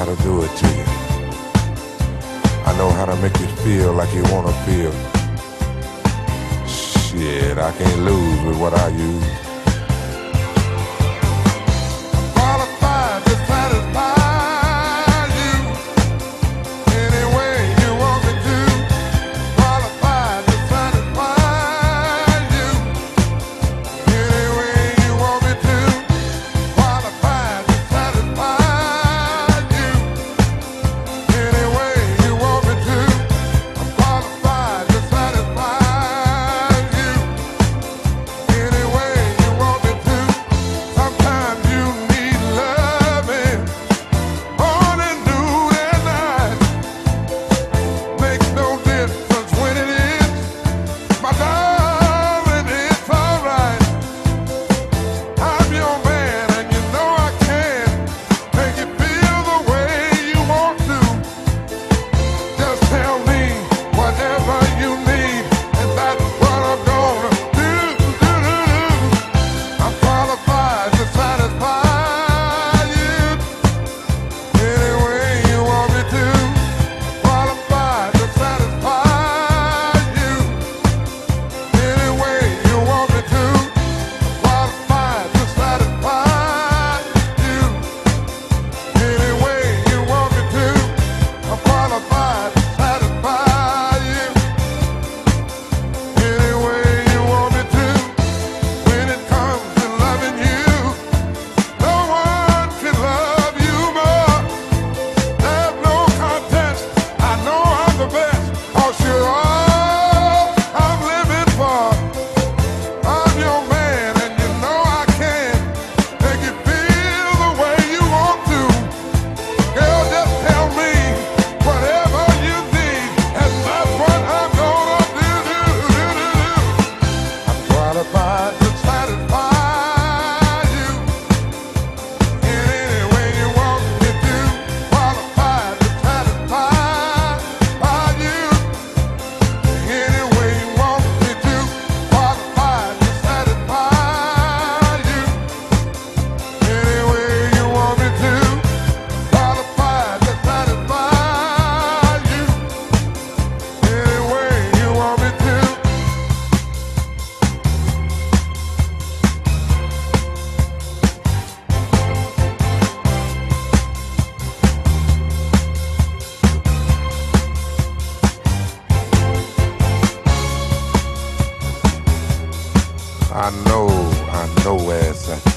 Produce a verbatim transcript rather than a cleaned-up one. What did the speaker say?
how to do it to you. I know how to make you feel like you wanna feel. Shit, I can't lose with what I use. Qualified to satisfy you any way you want me to. Qualified to satisfy you any way you want me to. Qualified to satisfy you any way you want me to. I'm qualified to satisfy you any way you want me to. Sometimes you need loving morning, noon, and night. Makes no difference when it is, my darling, it's alright. I'm your man and you know I can make you feel the way you want to. Just tell me whatever you need and that's what I'm gonna do, do, do, do. I'm qualified to satisfy you any way you want me to. Qualified to satisfy you any way you want me to. Qualified to satisfy you any way you want me to. I'm qualified to satisfy you any way you want me to. When it comes to loving you, no one can love you more. There's no contest. I know I'm the best, 'cause you're all I'm living for. I'm your man and you know I can make you feel the way you want to. Girl, just tell me whatever you need and that's what I'm gonna do, do, do, do, do. I'm qualified to satisfy you in any way you want me to. Qualified to satisfy you any way you want me to. Qualified to satisfy you any way you want me to. Qualified to satisfy you any way you want me to. I know, I know where it's at.